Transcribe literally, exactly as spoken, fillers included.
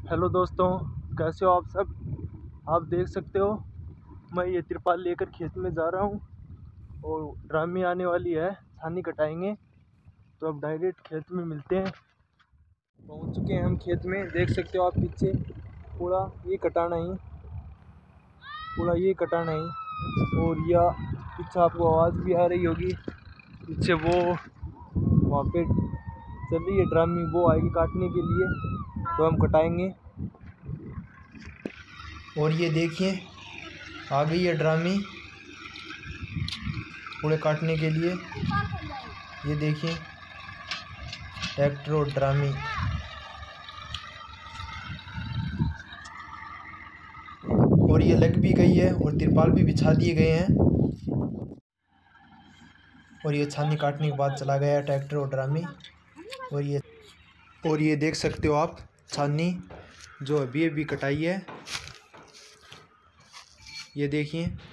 Hello दोस्तों, कैसे हो आप सब। आप देख सकते हो मैं ये तिरपाल लेकर खेत में जा रहा हूँ और ड्रामी आने वाली है, छानी कटाएंगे। तो अब डायरेक्ट खेत में मिलते हैं। पहुँच चुके हैं हम खेत में, देख सकते हो आप पीछे पूरा ये कटाना ही पूरा ये कटाना ही और यह पीछे आपको आवाज़ भी आ रही होगी पीछे, वो वहाँ पे चल रही है ड्रामी, वो आएगी काटने के लिए तो हम कटाएंगे। और ये देखिए आ गई है ड्रामी पूरे काटने के लिए। ये देखिए ट्रैक्टर और ड्रामी, और ये लग भी गई है और तिरपाल भी बिछा दिए गए हैं। और ये छानी काटने के बाद चला गया है ट्रैक्टर और ड्रामी। और ये और ये देख सकते हो आप छानी जो अभी अभी कटाई है। ये देखिए